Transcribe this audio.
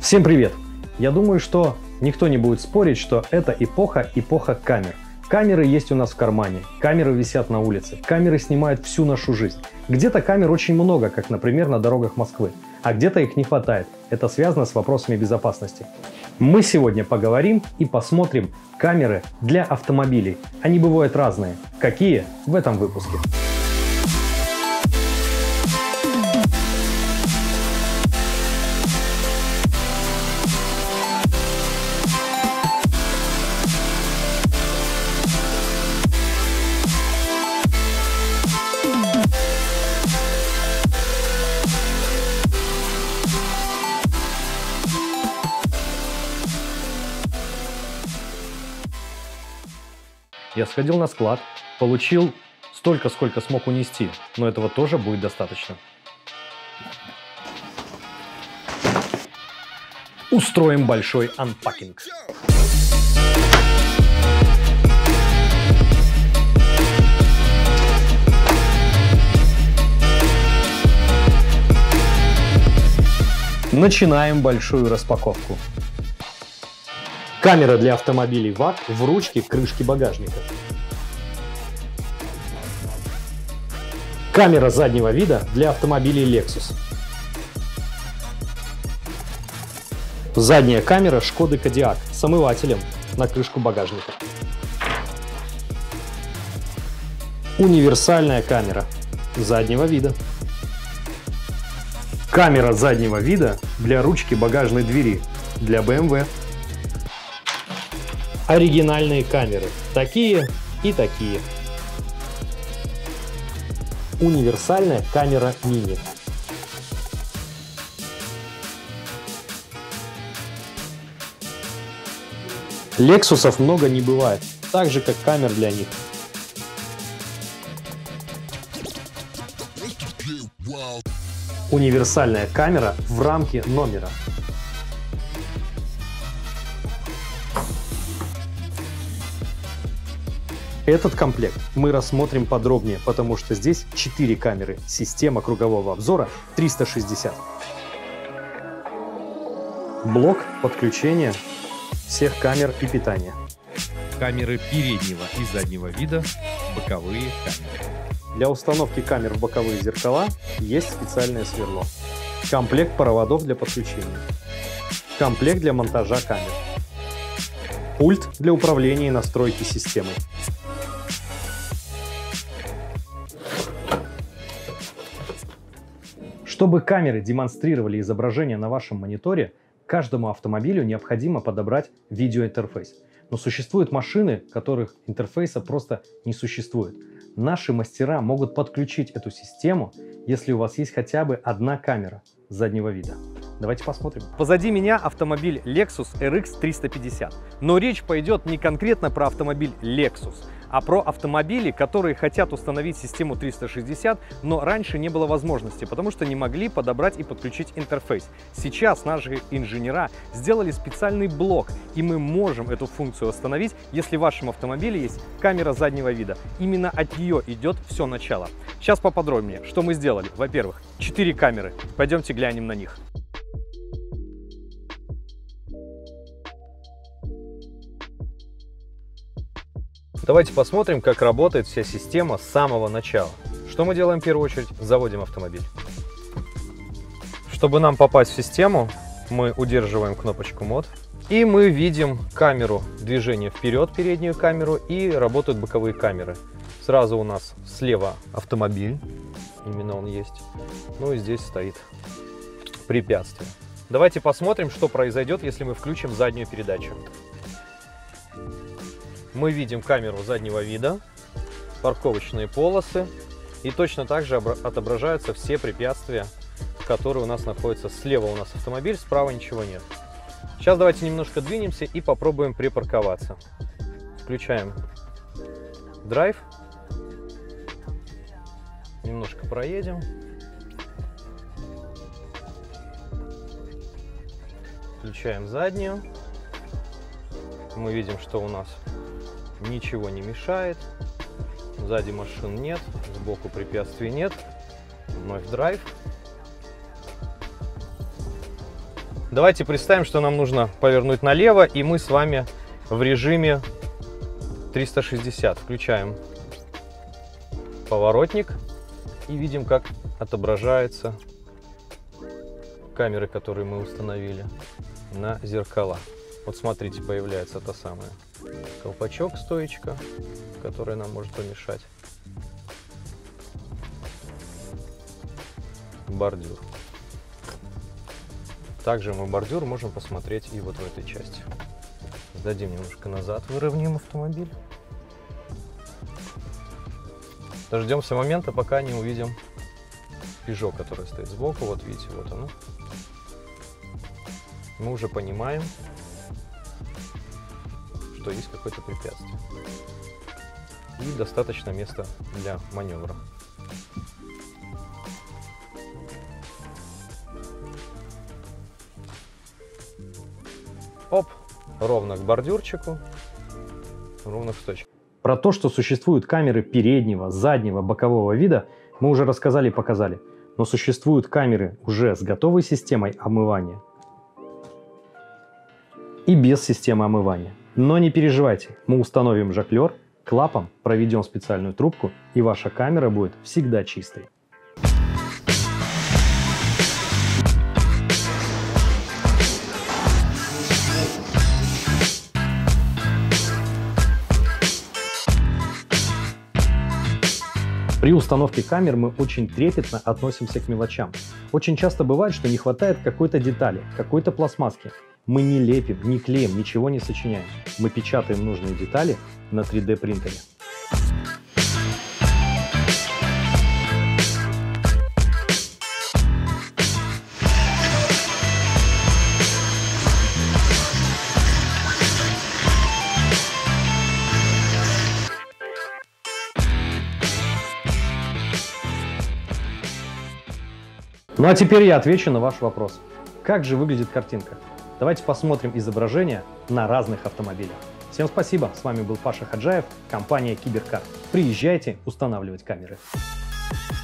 Всем привет! Я думаю, что никто не будет спорить, что это эпоха камер. Камеры есть у нас в кармане, камеры висят на улице, камеры снимают всю нашу жизнь. Где-то камер очень много, как, например, на дорогах Москвы, а где-то их не хватает. Это связано с вопросами безопасности. Мы сегодня поговорим и посмотрим камеры для автомобилей. Они бывают разные. Какие? В этом выпуске. Я сходил на склад, получил столько, сколько смог унести, но этого тоже будет достаточно. Устроим большой анпакинг. Начинаем большую распаковку. Камера для автомобилей ВАК в ручке крышки багажника. Камера заднего вида для автомобилей Lexus. Задняя камера Шкоды Кодиак с омывателем на крышку багажника. Универсальная камера заднего вида. Камера заднего вида для ручки багажной двери для BMW. Оригинальные камеры. Такие и такие. Универсальная камера мини. Лексусов много не бывает, так же как камер для них. Универсальная камера в рамке номера. Этот комплект мы рассмотрим подробнее, потому что здесь 4 камеры, система кругового обзора 360. Блок подключения всех камер и питания. Камеры переднего и заднего вида, боковые камеры. Для установки камер в боковые зеркала есть специальное сверло. Комплект проводов для подключения. Комплект для монтажа камер. Пульт для управления и настройки системы. Чтобы камеры демонстрировали изображение на вашем мониторе, каждому автомобилю необходимо подобрать видеоинтерфейс. Но существуют машины, которых интерфейса просто не существует. Наши мастера могут подключить эту систему, если у вас есть хотя бы одна камера заднего вида. Давайте посмотрим. Позади меня автомобиль Lexus RX 350. Но речь пойдет не конкретно про автомобиль Lexus, а про автомобили, которые хотят установить систему 360, но раньше не было возможности, потому что не могли подобрать и подключить интерфейс. Сейчас наши инженера сделали специальный блок, и мы можем эту функцию установить, если в вашем автомобиле есть камера заднего вида. Именно от нее идет все начало. Сейчас поподробнее, что мы сделали. Во-первых, 4 камеры. Пойдемте глянем на них. Давайте посмотрим, как работает вся система с самого начала. Что мы делаем в первую очередь? Заводим автомобиль. Чтобы нам попасть в систему, мы удерживаем кнопочку мод. И мы видим камеру движения вперед, переднюю камеру, и работают боковые камеры. Сразу у нас слева автомобиль, именно он есть. Ну и здесь стоит препятствие. Давайте посмотрим, что произойдет, если мы включим заднюю передачу. Мы видим камеру заднего вида, парковочные полосы, и точно так же отображаются все препятствия, которые у нас находятся. Слева у нас автомобиль, справа ничего нет. Сейчас давайте немножко двинемся и попробуем припарковаться. Включаем драйв. Немножко проедем. Включаем заднюю. Мы видим, что у нас ничего не мешает, сзади машин нет, сбоку препятствий нет. Вновь драйв. Давайте представим, что нам нужно повернуть налево, и мы с вами в режиме 360. Включаем поворотник и видим, как отображаются камеры, которые мы установили на зеркала. Вот смотрите, появляется та самая колпачок, стоечка, которая нам может помешать. Бордюр. Также мы бордюр можем посмотреть и вот в этой части. Сдадим немножко назад, выровняем автомобиль. Дождемся момента, пока не увидим Peugeot, который стоит сбоку. Вот видите, вот оно. Мы уже понимаем, что есть какое-то препятствие. И достаточно места для маневра. Оп, ровно к бордюрчику, ровно к стойке. Про то, что существуют камеры переднего, заднего, бокового вида, мы уже рассказали и показали. Но существуют камеры уже с готовой системой омывания и без системы омывания. Но не переживайте, мы установим жаклер, клапан, проведем специальную трубку, и ваша камера будет всегда чистой. При установке камер мы очень трепетно относимся к мелочам. Очень часто бывает, что не хватает какой-то детали, какой-то пластмасски. Мы не лепим, не клеим, ничего не сочиняем. Мы печатаем нужные детали на 3D принтере. Ну а теперь я отвечу на ваш вопрос. Как же выглядит картинка? Давайте посмотрим изображения на разных автомобилях. Всем спасибо, с вами был Паша Хаджаев, компания Киберкар. Приезжайте устанавливать камеры.